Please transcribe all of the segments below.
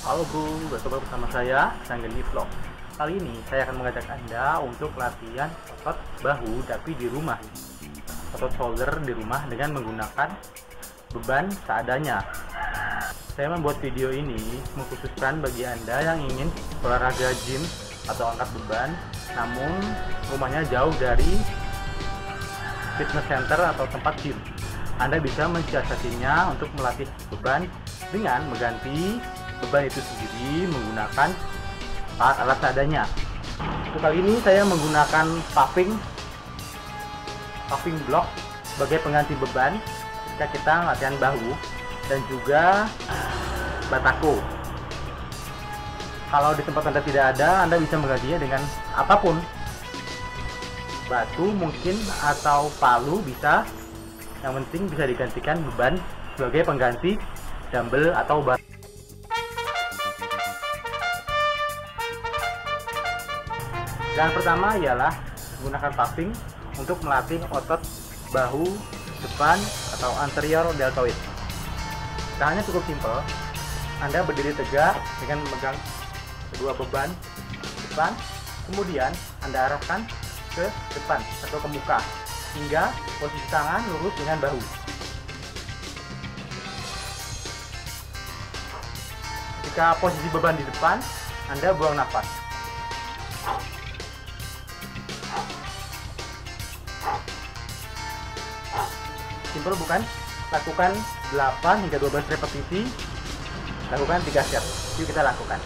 Halo bro, bertemu bersama saya, Sanggeni Vlog. Kali ini saya akan mengajak Anda untuk latihan otot bahu tapi di rumah. Otot shoulder di rumah dengan menggunakan beban seadanya. Saya membuat video ini mengkhususkan bagi Anda yang ingin olahraga gym atau angkat beban, namun rumahnya jauh dari fitness center atau tempat gym. Anda bisa mensiasatinya untuk melatih beban dengan mengganti beban itu sendiri menggunakan alat seadanya. Untuk kali ini saya menggunakan puffing block sebagai pengganti beban jika kita latihan bahu, dan juga batako. Kalau di tempat Anda tidak ada, Anda bisa menggantinya dengan apapun, batu mungkin atau palu bisa, yang penting bisa digantikan beban sebagai pengganti dumbbell atau bar. Yang pertama ialah menggunakan puffing untuk melatih otot bahu depan atau anterior deltoid. Caranya cukup simpel. Anda berdiri tegak dengan memegang kedua beban depan, kemudian Anda arahkan ke depan atau ke muka hingga posisi tangan lurus dengan bahu. Jika posisi beban di depan, Anda buang nafas. Simpel bukan? Lakukan 8 hingga 12 repetisi. Lakukan 3 set. Yuk kita lakukan.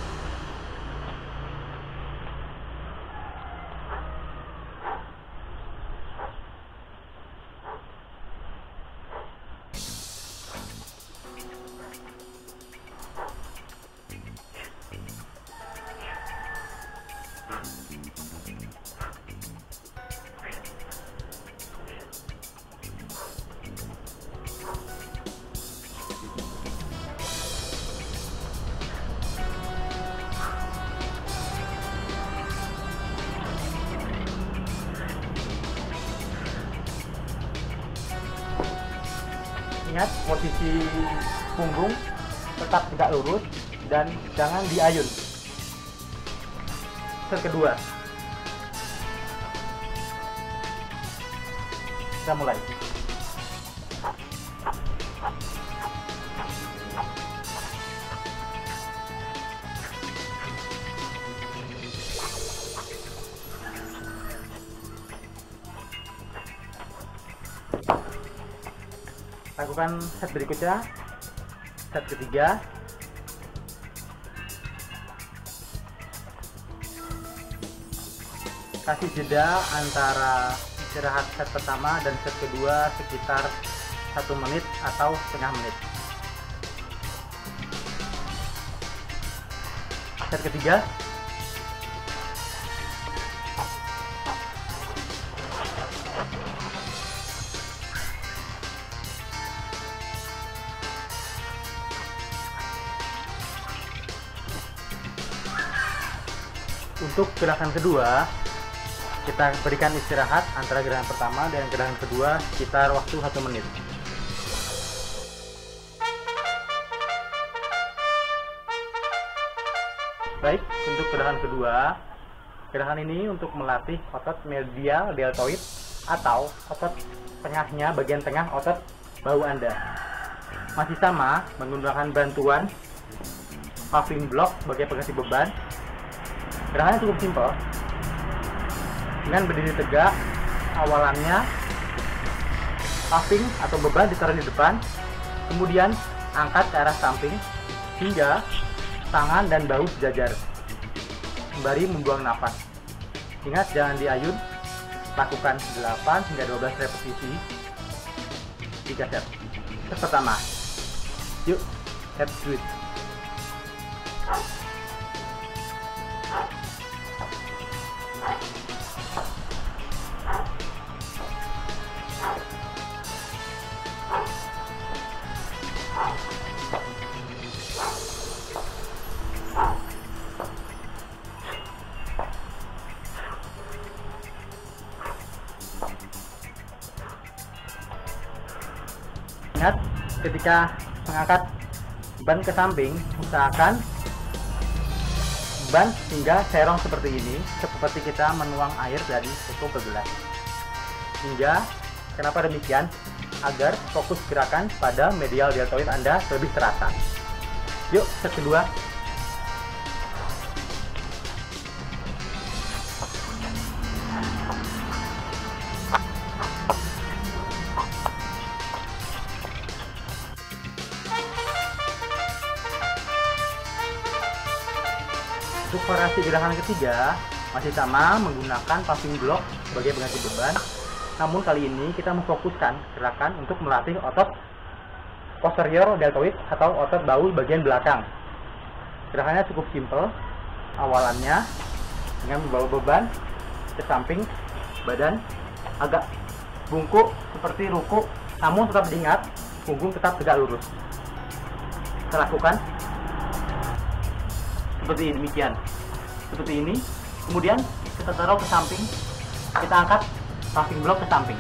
Ingat, posisi punggung tetap tegak lurus dan jangan diayun. Set kedua. Kita mulai. Lakukan set berikutnya, set ketiga. Kasih jeda antara istirahat set pertama dan set kedua sekitar 1 menit atau setengah menit. Set ketiga. Untuk gerakan kedua, kita berikan istirahat antara gerakan pertama dan gerakan kedua sekitar waktu 1 menit. Baik, untuk gerakan kedua, gerakan ini untuk melatih otot medial deltoid atau otot tengahnya, bagian tengah otot bahu Anda. Masih sama, menggunakan bantuan puffing block sebagai pengganti beban. Gerakannya cukup simpel. Dengan berdiri tegak, awalannya puffing atau beban ditaruh di depan, kemudian angkat ke arah samping hingga tangan dan bahu sejajar, sembari membuang nafas. Ingat, jangan diayun. Lakukan 8 hingga 12 repetisi, 3 set. Set pertama. Yuk, set switch. Ingat, ketika mengangkat ban ke samping, usahakan beban hingga serong seperti ini, seperti kita menuang air dari cukup ke gelas. Hingga kenapa demikian? Agar fokus gerakan pada medial deltoid Anda lebih terasa. Yuk, set kedua. Untuk variasi gerakan ketiga masih sama menggunakan paving block sebagai pengganti beban. Namun kali ini kita memfokuskan gerakan untuk melatih otot posterior deltoid atau otot bahu bagian belakang. Gerakannya cukup simpel. Awalannya dengan membawa beban ke samping, badan agak bungkuk seperti ruku, namun tetap diingat punggung tetap tegak lurus. Kita lakukan seperti demikian, seperti ini. Kemudian kita taruh ke samping, kita angkat paving block ke samping.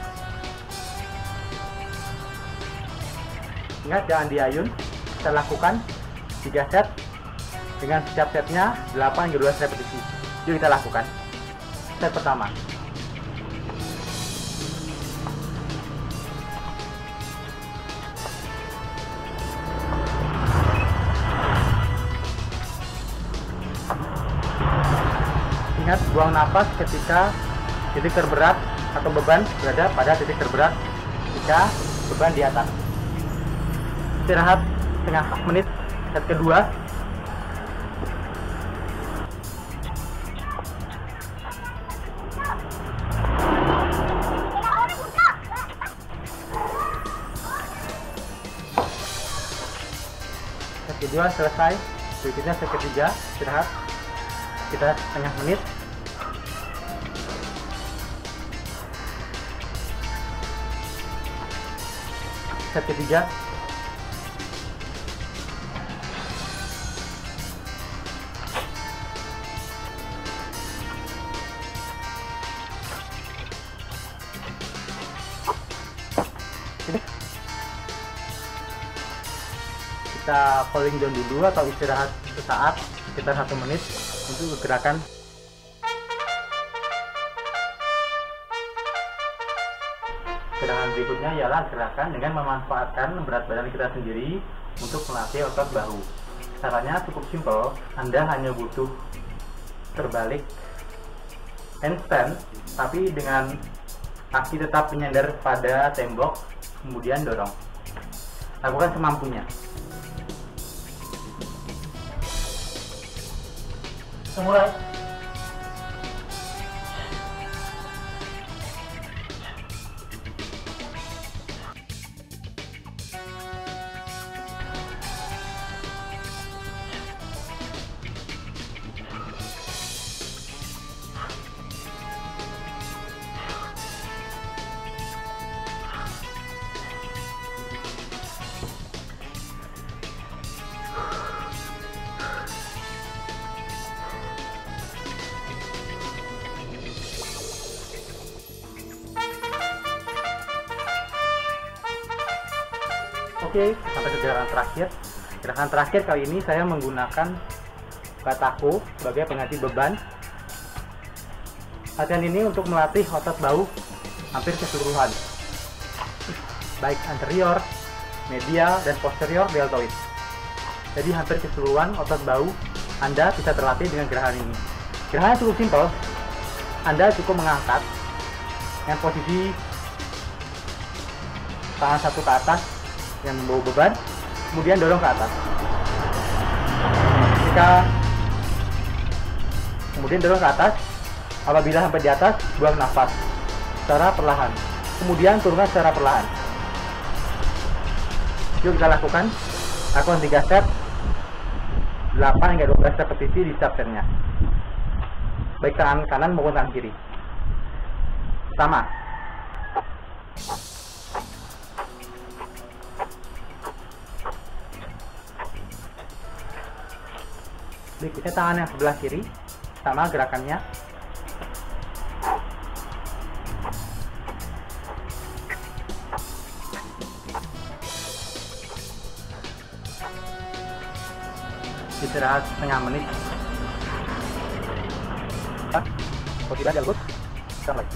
Ingat jangan diayun. Kita lakukan 3 set dengan setiap setnya 8 hingga 12 repetisi. Yuk kita lakukan. Set pertama. Ingat buang nafas ketika titik terberat atau beban berada pada titik terberat ketika beban di atas. Istirahat setengah menit. Set kedua. Set kedua selesai. Berikutnya set ketiga. Istirahat kita setengah menit. Set ketiga. Kita cooling down dulu atau istirahat sesaat sekitar 1 menit untuk gerakan. Gerakan berikutnya ialah gerakan dengan memanfaatkan berat badan kita sendiri untuk melatih otot bahu. Caranya cukup simpel. Anda hanya butuh terbalik handstand, tapi dengan kaki tetap menyandar pada tembok, kemudian dorong. Lakukan semampunya. Mulai. Oke, sampai ke gerakan terakhir. Gerakan terakhir kali ini saya menggunakan bataku sebagai pengganti beban. Latihan ini untuk melatih otot bahu hampir keseluruhan, baik anterior, medial, dan posterior deltoid. Jadi hampir keseluruhan otot bahu Anda bisa terlatih dengan gerakan ini. Gerakannya cukup simpel. Anda cukup mengangkat dengan posisi tangan satu ke atas yang membawa beban, kemudian dorong ke atas. Kemudian dorong ke atas. Apabila sampai di atas, buang nafas secara perlahan. Kemudian turunkan secara perlahan. Yuk kita lakukan 3 set, 8 hingga 12 repetisi di setiap setnya, baik tangan kanan maupun tangan kiri. Sama. Berikutnya tangan yang sebelah kiri, sama gerakannya. Istirahat setengah menit. Kalau tidak dia lembut, kita mulai.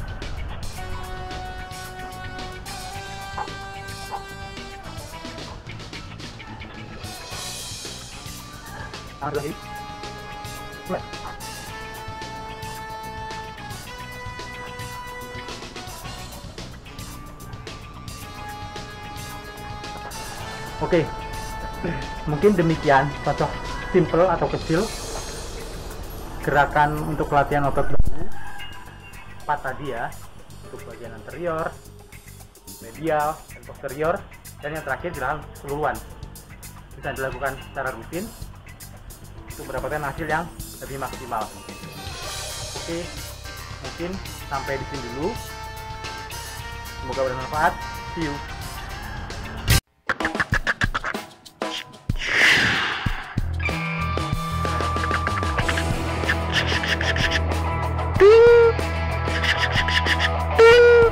Lagi. Mulai. Oke, mungkin demikian contoh simple atau kecil gerakan untuk latihan otot bahu 4 tadi ya, untuk bagian anterior, medial, dan posterior, dan yang terakhir gerakan keseluruhan. Bisa dilakukan secara rutin untuk mendapatkan hasil yang lebih maksimal. Oke, mungkin sampai di sini dulu. Semoga bermanfaat. See you.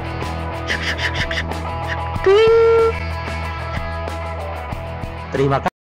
Terima kasih.